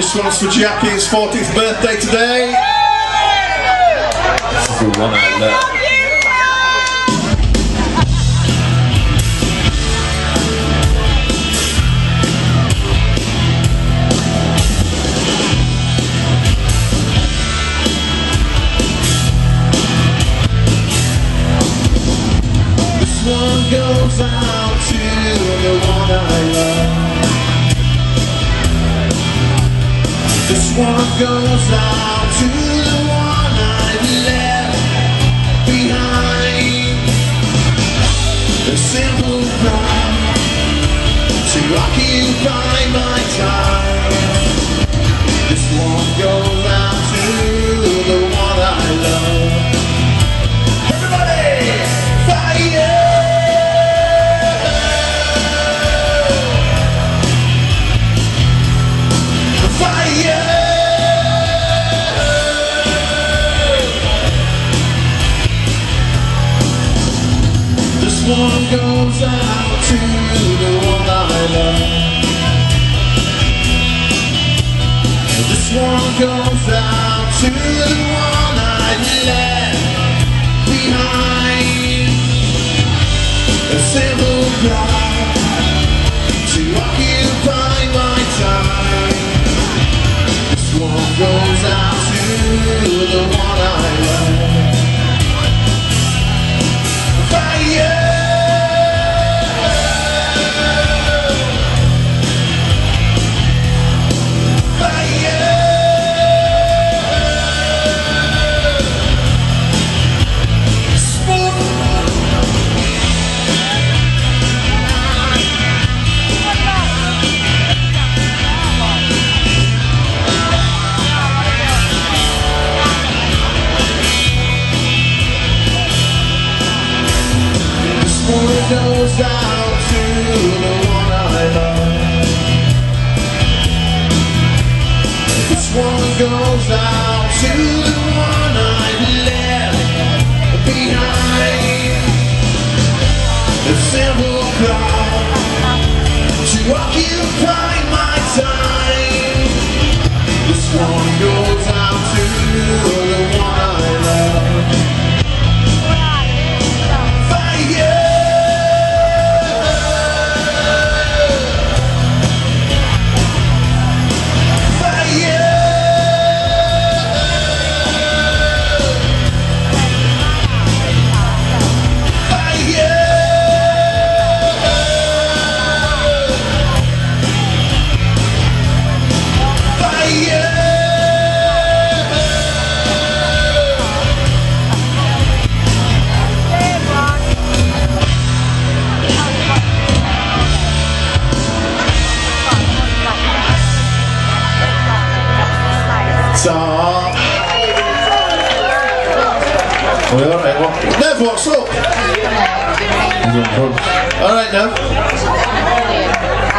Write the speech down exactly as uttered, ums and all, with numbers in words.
This one's for Jackie's fortieth birthday today. This is the one I love. This one goes out to the one I love. This one goes out to the one I've left behind. A simple crime to occupy my time. This one goes out to the one I love. Everybody, fire! This one goes out to the one I love. This one goes out to the one I left behind. A simple cry to occupy my time. This one goes out to the one I love. Fire! One goes out to the one I love. This one goes out to the one I've left behind. A simple cry to occupy my time. This one goes out to the one I love. Fire! So, well, alright, well, Nev, what's up? Alright, Nev.